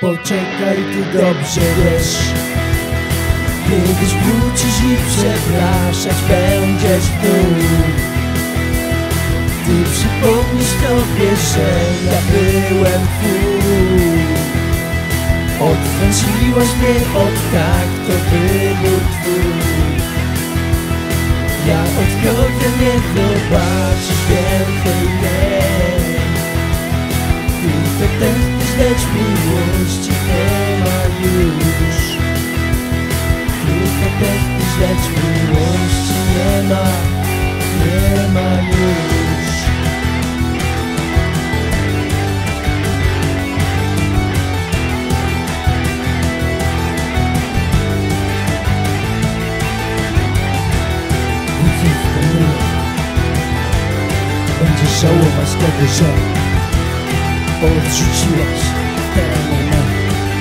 Poczekaj, ty dobrze wiesz, kiedyś wrócisz i przepraszać będziesz znów. Ty przypomnisz sobie, że ja byłem twój. Odkręciłaś mnie od tak, to wybór twój. Ja odchodzę, nie zobaczysz więcej mnie. Tylko tęsknisz, lecz miłości nie ma już. Tylko tęsknisz, lecz miłości nie ma już. Będziesz żałować tego, że odrzuciłaś ten moment.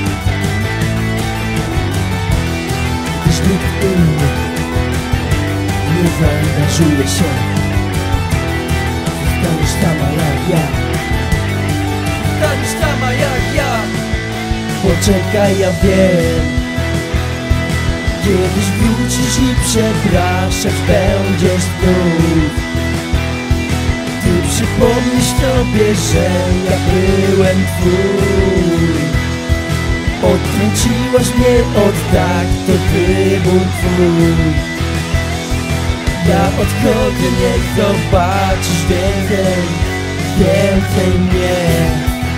Gdyż nikt inny nie zaangażuje się. Zostaniesz sama jak ja. Zostaniesz sama jak ja. Poczekaj, ja wiem. Kiedyś wrócisz i przepraszać będziesz znów. Ty przypomnisz sobie, że ja byłem twój. Odkręciłaś mnie od tak, to wybór twój. Ja odchodzę, niech zobaczysz więcej mnie.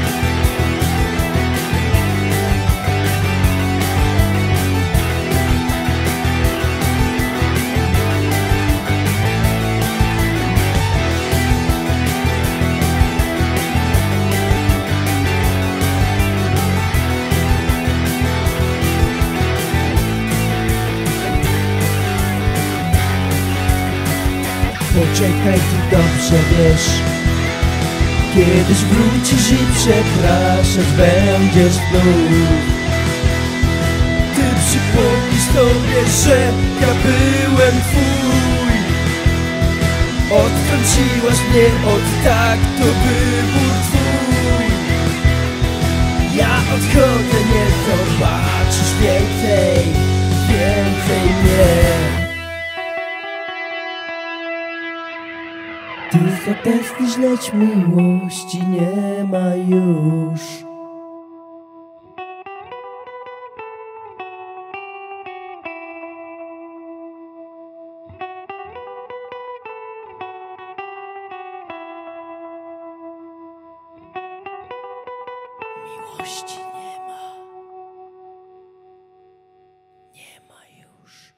Poczekaj, ty dobrze wiesz, kiedyś wrócisz i przepraszać będziesz znów. Ty przypomnisz sobie, że ja byłem twój. Odkręciłaś mnie od tak, to wybór twój. Ja odchodzę, nie zobaczysz więcej mnie. Ty zatęsknisz, lecz miłości nie ma już. Miłości nie ma. Nie ma już.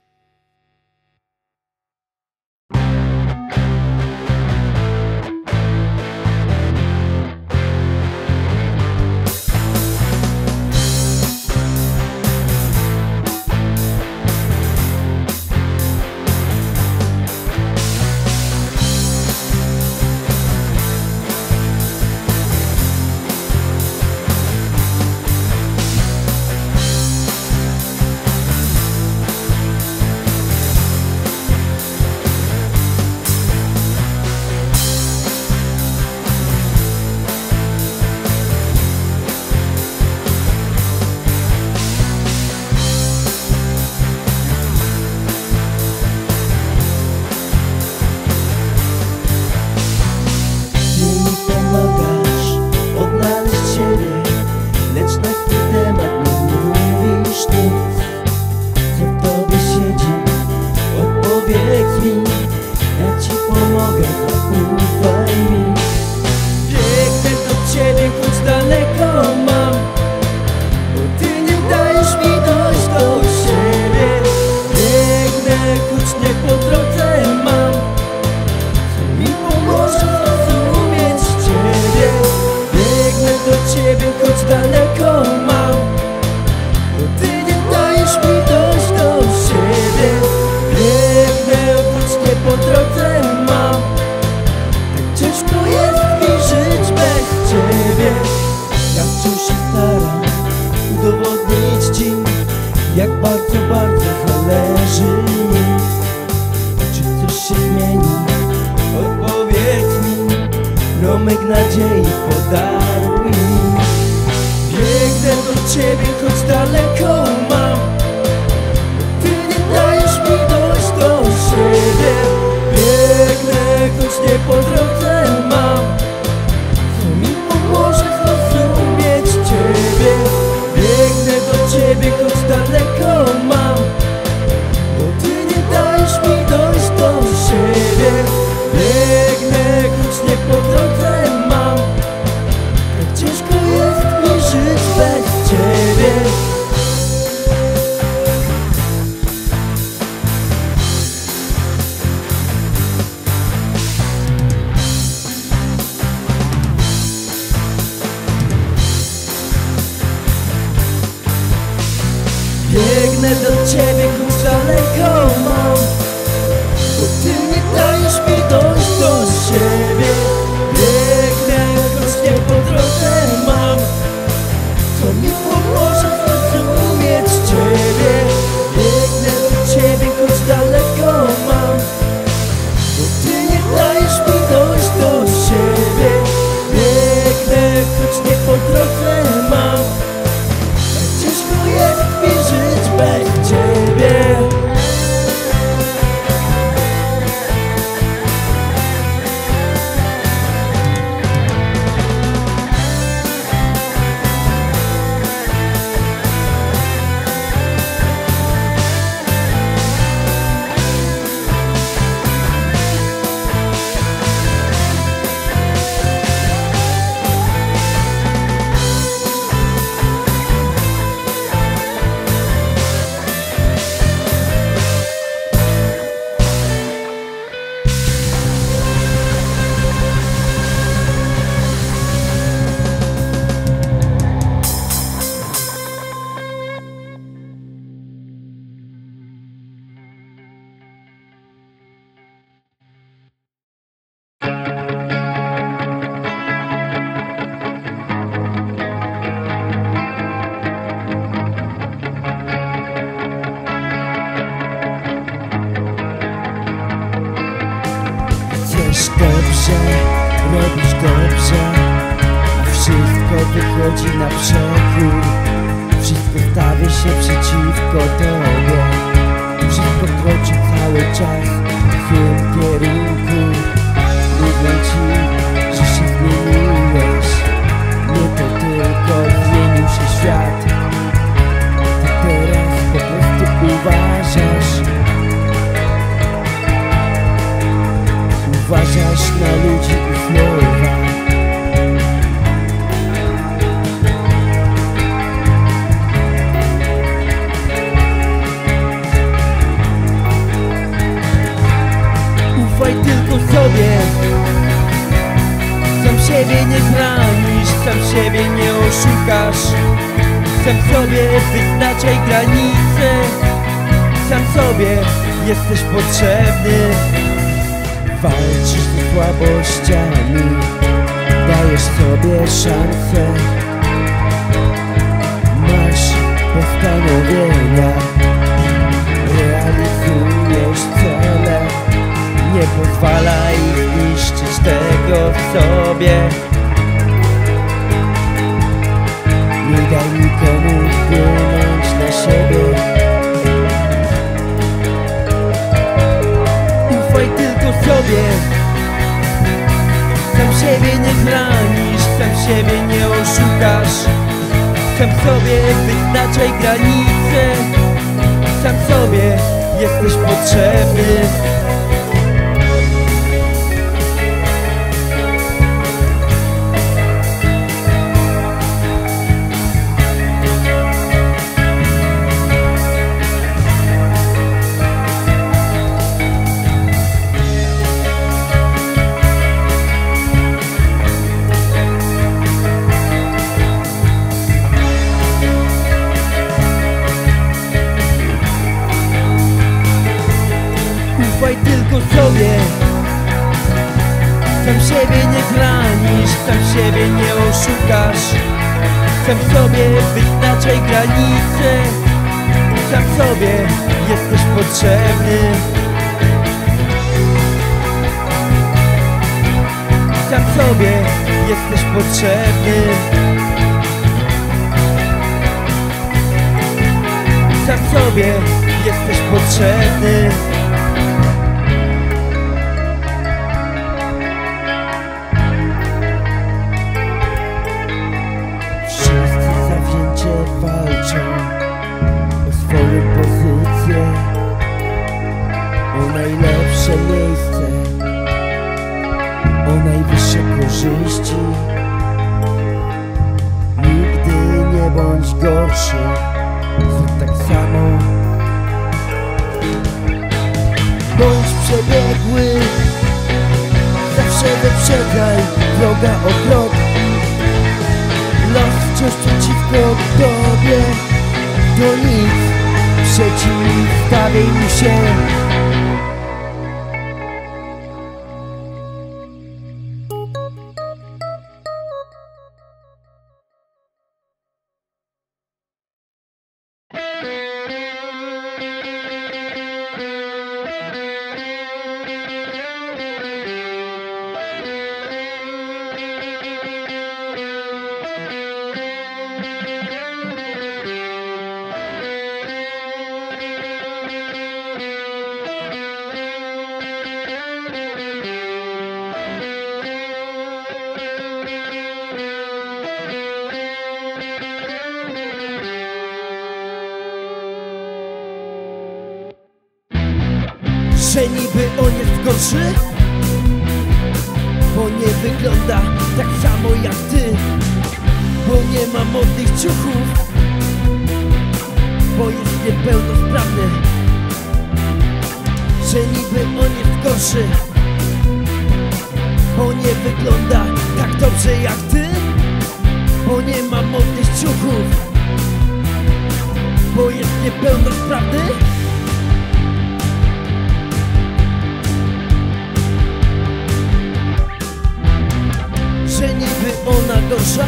Jak bardzo, bardzo zależy mi. Czy coś się zmieni? Odpowiedz mi. Promyk nadziei podaruj mi. Biegnę do ciebie, choć daleko mam. Ty nie dajesz mi dojść do siebie. Biegnę, choć nie po drodze mam. Co mi pomoże zrozumieć ciebie. Biegnę do ciebie, choć daleko mam. Bo ty nie dajesz mi dojść do siebie. Biegnę, choć nie po drodze mam. Tak ciężko jest mi żyć bez ciebie. Biegnę do ciebie, choć daleko mam. Bo ty nie dajesz mi dojść do siebie. Biegnę, choć nie po drodze mam. Co mi pomoże zrozumieć ciebie. Biegnę do ciebie, choć daleko mam. Bo ty nie dajesz mi dojść do siebie. Biegnę, choć nie po drodze mam. Tak ciężko jest mi żyć bez ciebie. Dobrze, robisz dobrze, a wszystko wychodzi na przekór. Wszystko stawia się przeciwko tobie. Wszystko kroczy cały czas w tym kierunku. Mówię ci, że się zmieniłeś. Nie to tylko zmienił się świat. Ty teraz po prostu uważasz. Uważasz na ludzi i słowa. Ufaj tylko sobie. Sam siebie nie zranisz, sam siebie nie oszukasz. Sam sobie wyznaczaj granice. Sam sobie jesteś potrzebny. Walczysz ze słabościami, dajesz sobie szansę. Masz postanowienia, realizujesz cele. Nie pozwalaj niszczyć tego w sobie. Nie daj nikomu wpłynąć na siebie. Ufaj tylko sobie. Sam siebie nie zranisz, sam siebie nie oszukasz. Sam sobie wyznaczaj granice. Sam sobie jesteś potrzebny. Ufaj tylko sobie. Sam siebie nie zranisz, sam siebie nie oszukasz. Sam sobie wyznaczaj granice. Sam sobie jesteś potrzebny. Sam sobie jesteś potrzebny. sam sobie jesteś potrzebny. Wszyscy zawzięcie walczą o swoją pozycję, o najlepsze miejsce, o najwyższe korzyści. Nigdy nie bądź gorszy, zrób tak samo. Bądź przebiegły, zawsze wyprzedzaj, droga o krok. Los wciąż przeciwko tobie, to nic, przeciwstawiaj mu się. Że niby on jest gorszy, bo nie wygląda tak samo jak ty, bo nie ma modnych ciuchów, bo jest niepełnosprawny. Że niby on jest gorszy, bo nie wygląda tak dobrze jak ty, bo nie ma modnych ciuchów, bo jest niepełnosprawny. Że niby ona gorsza,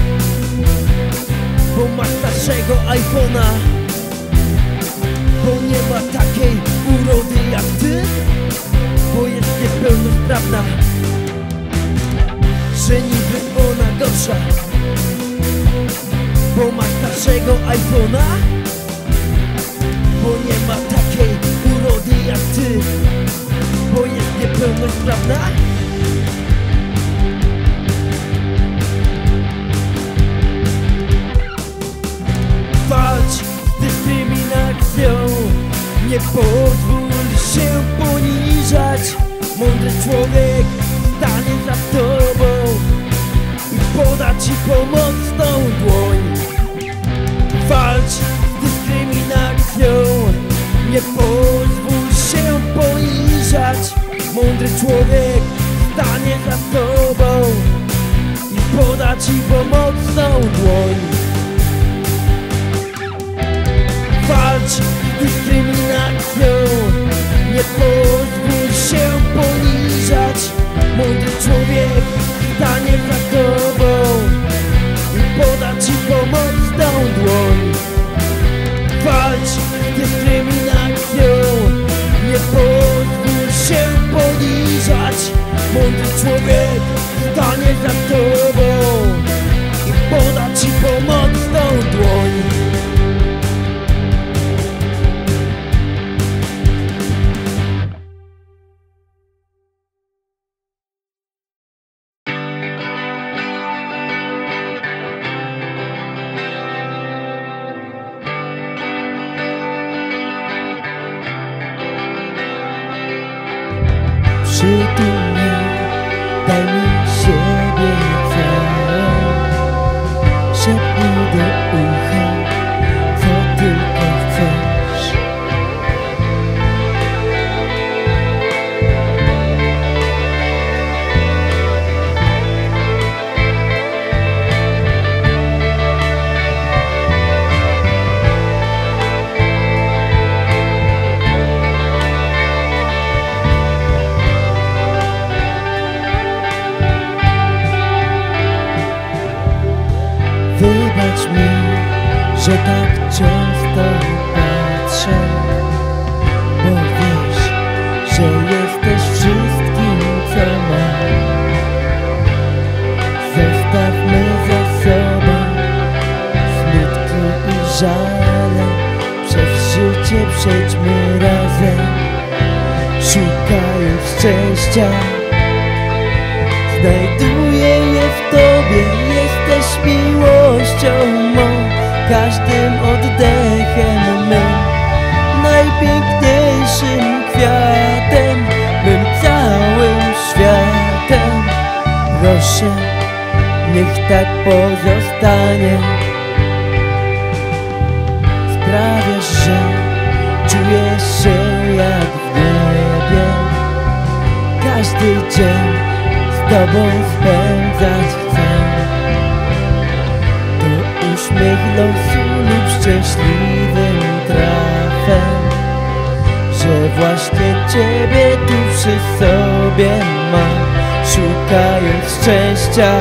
bo ma starszego iPhone'a, bo nie ma takiej urody jak ty, bo jest niepełnosprawna. Że niby ona gorsza, bo ma starszego iPhone'a, bo nie ma takiej urody jak ty, bo jest niepełnosprawna. Walcz z dyskryminacją, nie pozwól się poniżać. Mądry człowiek stanie za tobą i poda ci pomocną dłoń. Walcz z dyskryminacją, nie pozwól się poniżać. Mądry człowiek stanie za tobą i poda ci pomocną dłoń. Walcz z dyskryminacją, nie pozwól się poniżać. Mądry człowiek stanie za tobą i poda ci pomocną dłoń. Walcz z dyskryminacją, nie pozwól się poniżać. Mądry człowiek stanie za tobą i poda ci pomocną dłoń. Przytul mnie, daj mi siebie całą, szepnij do ucha, co tylko chcesz. przejdźmy razem, szukając szczęścia. Znajduję je w Tobie, jesteś miłością mą, każdym oddechem mym, najpiękniejszym kwiatem, mym całym światem. Proszę, niech tak pozostanie. Sprawiasz, że czuję się jak w niebie. Każdy dzień z Tobą spędzać chcę. To uśmiech losu lub szczęśliwym trafem, że właśnie Ciebie tu przy sobie mam. Szukając szczęścia,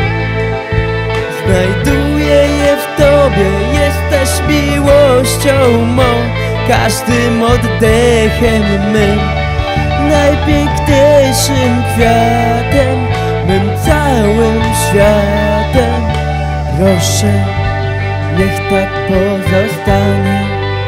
znajduję je w Tobie, jesteś miłością mą, każdym oddechem mym, najpiękniejszym kwiatem, mym całym światem. Proszę, niech tak pozostanie.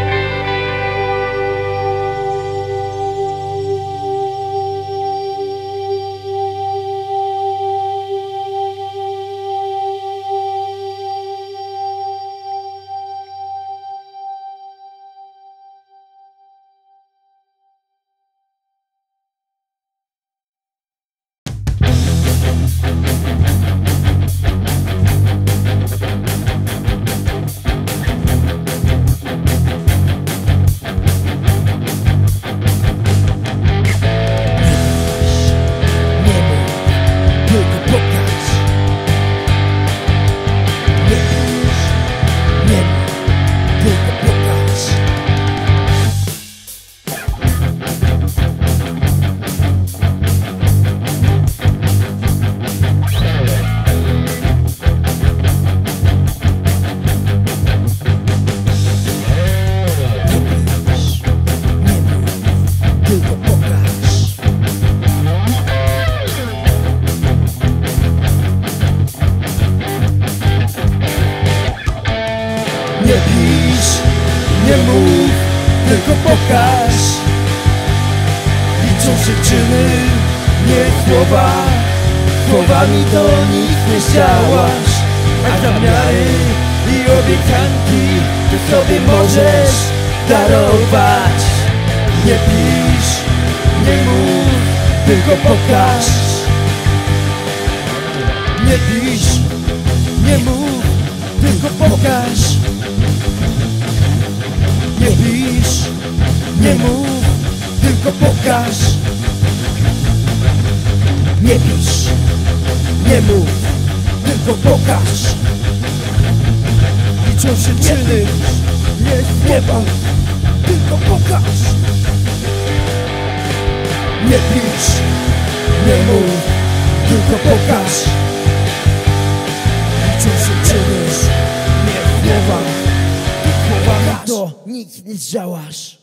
Nie pisz, nie mów, tylko pokaż. Liczą się czyny, nie słowa. Słowami do nich nie zdziałasz, a zamiary i obiecanki ty sobie możesz darować. Nie pisz, nie mów, tylko pokaż. Nie pisz, nie mów, tylko pokaż. Nie pisz, nie mów, tylko pokaż. Nie pisz, nie mów, tylko pokaż. Liczą się czyny, nie słowa, tylko pokaż. Nie pisz, nie mów, tylko pokaż. Liczą się czyny, nie słowa, słowami to nic nie zdziałasz.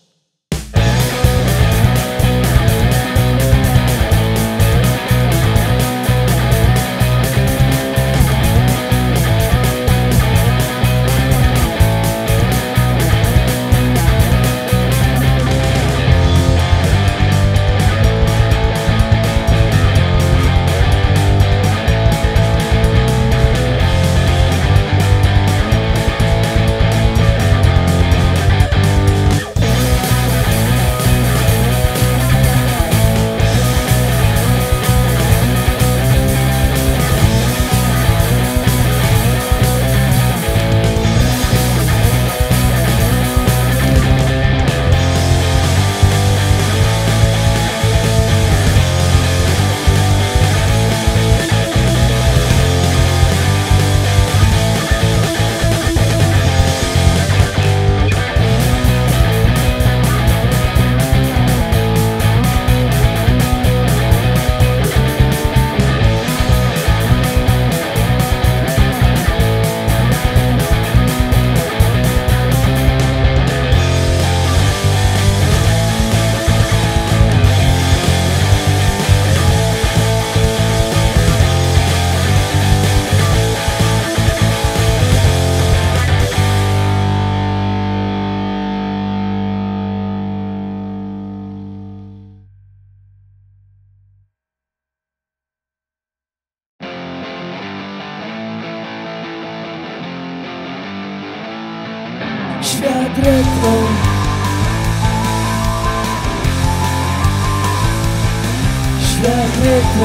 retro.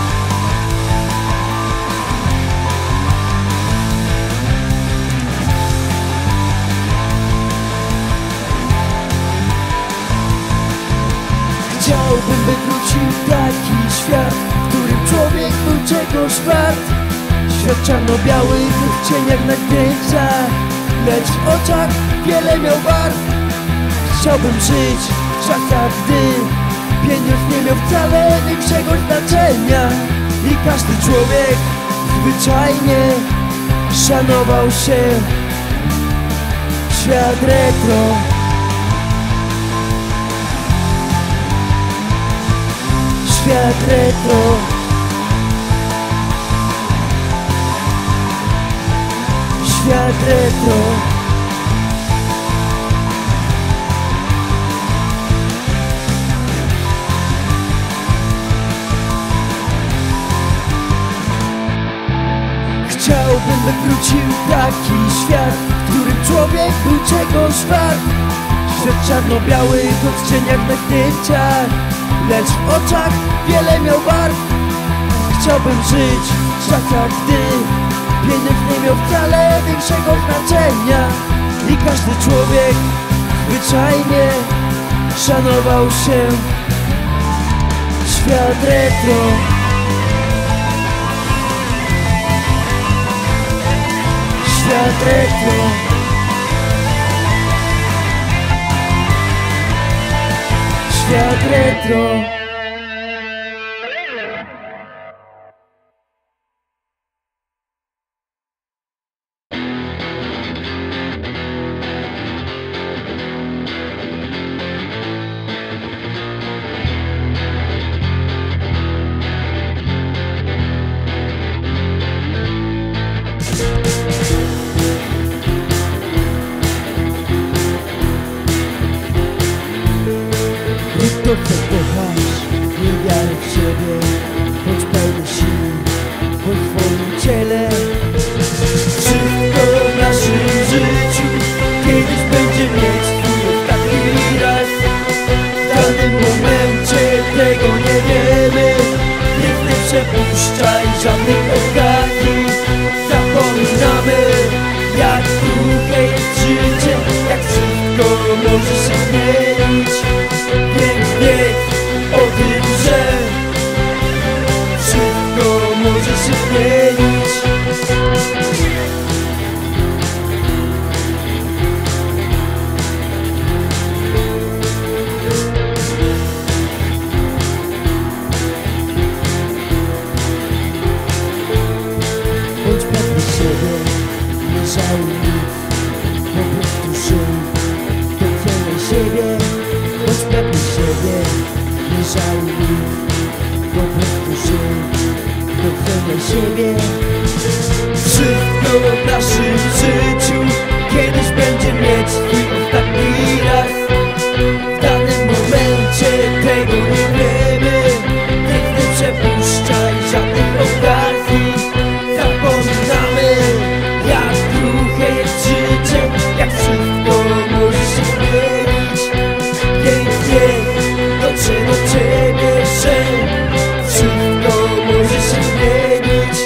Chciałbym, by wrócił taki świat, w którym człowiek był czegoś wart. Świat czarno-biały, w cieniach na zdjęciach, lecz w oczach wiele miał barw. Chciałbym żyć w czasach, gdy pieniądz nie miał wcale większego znaczenia i każdy człowiek zwyczajnie szanował się. Świat retro. Świat retro. Świat retro. Chciałbym, by wrócił taki świat, w którym człowiek był czegoś wart. Świat czarno-biały w odcieniach na zdjęciach, lecz w oczach wiele miał barw. Chciałbym żyć w czasach, gdy pieniądz nie miał wcale większego znaczenia i każdy człowiek zwyczajnie szanował się. Świat retro. Świat retro. Świat retro. To co kochasz, nie wiary w siebie, bądź pełny sił, bądź w swoim ciele. Wszystko w naszym życiu kiedyś będzie mieć swój ostatni raz. W danym momencie tego nie wiemy, więc nie przepuszczaj żadnych okazji. Zapominamy, jak krótkie jest życie, jak wszystko może się zmienić. Wiedz o tym, że wszystko może się zmienić. Bądź pewny siebie, nie żałuj nic, po prostu żyj, doceniaj siebie. Bądź pewny siebie, nie żałuj nic, po prostu żyj, doceniaj siebie. Wszystko w naszym życiu kiedyś będzie mieć swój ostatni raz. W danym momencie tego nie wiemy, więc nie przepuszczaj żadnych okazji. Zapominamy, jak kruche jest życie, jak wszystko może się zmienić. Dotrze do ciebie, że wszystko może się zmienić.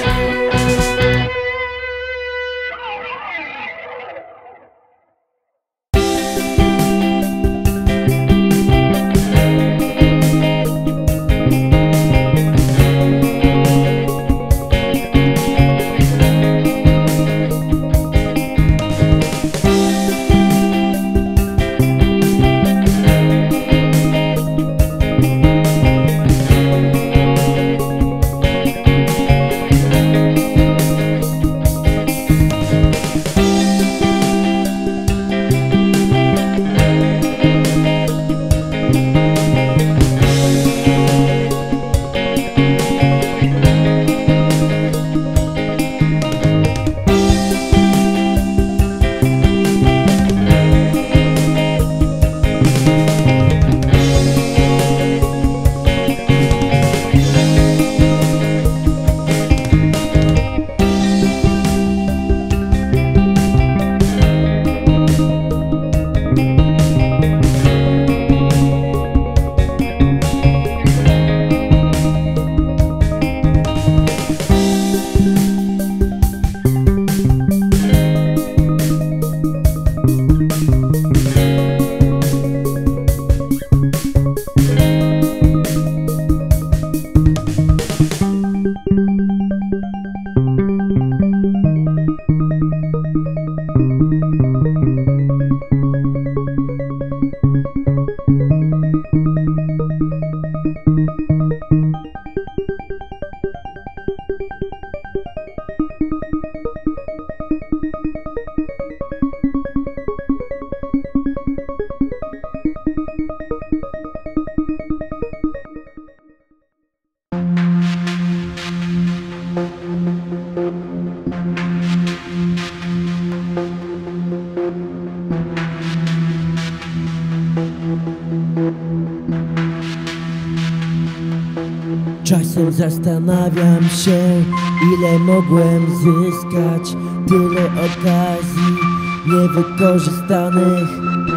Czasem zastanawiam się, ile mogłem zyskać. Tyle okazji niewykorzystanych.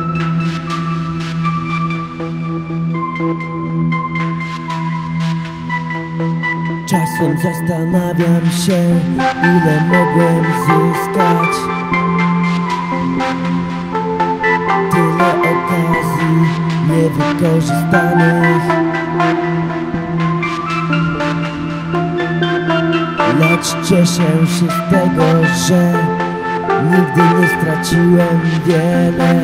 Czasem zastanawiam się, ile mogłem zyskać. Tyle okazji niewykorzystanych. Lecz cieszę się z tego, że nigdy nie straciłem wiele.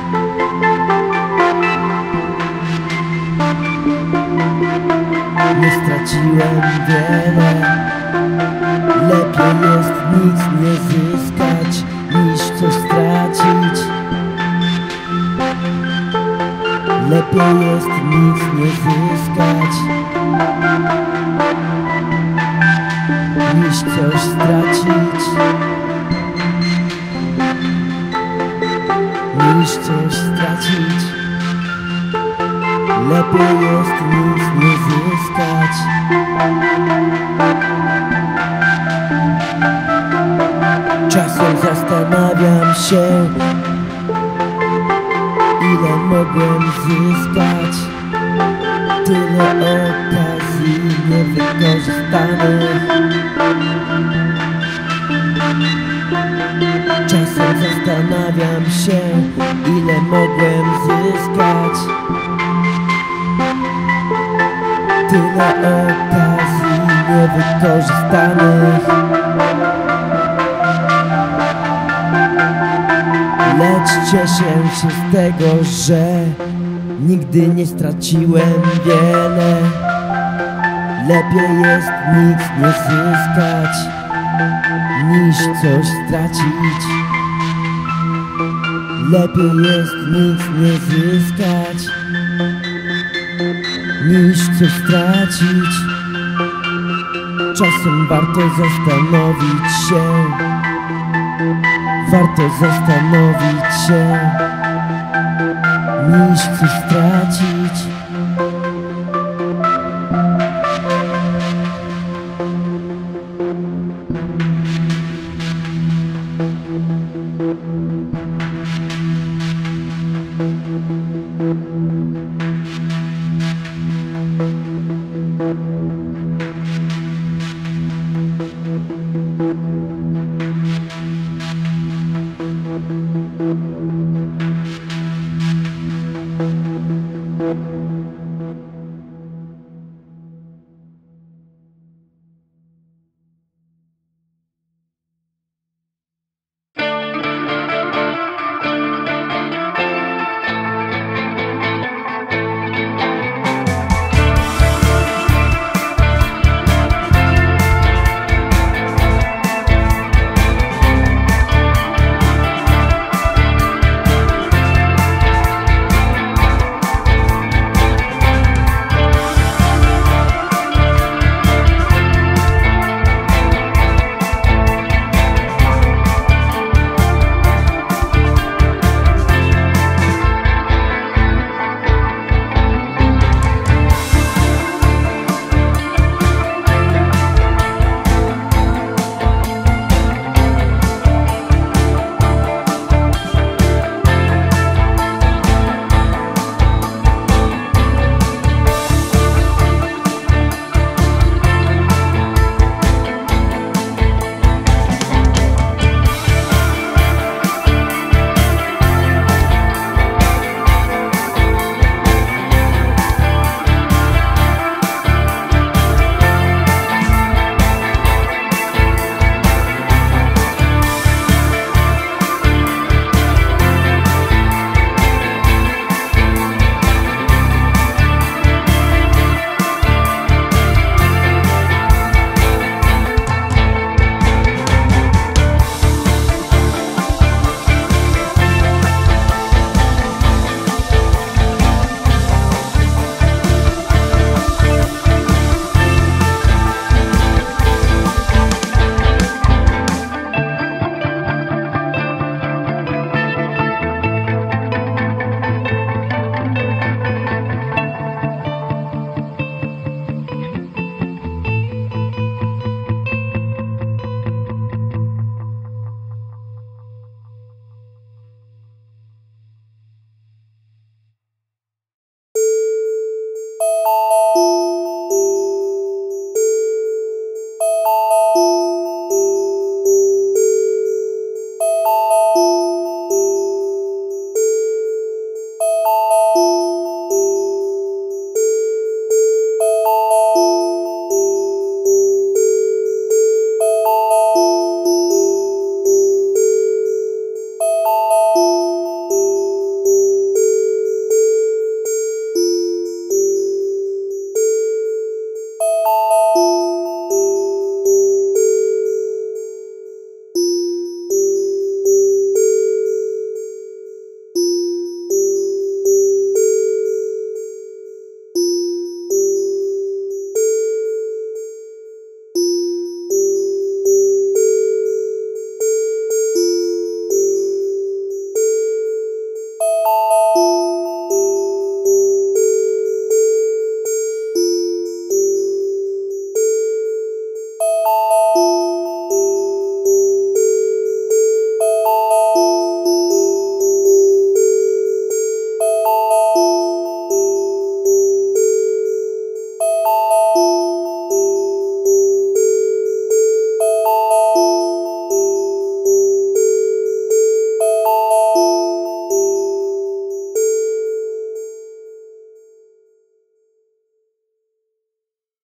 Nie straciłem wiele. Lepiej jest nic nie zyskać, niż coś stracić. Lepiej jest nic nie zyskać, niż coś stracić. Niż coś stracić. Lepiej jest nic nie zyskać. Czasem zastanawiam się, ile mogłem zyskać. Tyle okazji niewykorzystanych. Czasem zastanawiam się, ile mogłem zyskać. Tyle okazji niewykorzystanych. Lecz cieszę się z tego, że nigdy nie straciłem wiele. Lepiej jest nic nie zyskać, niż coś stracić. Lepiej jest nic nie zyskać, niż coś stracić. Czasem warto zastanowić się. Warto zastanowić się, niż coś stracić.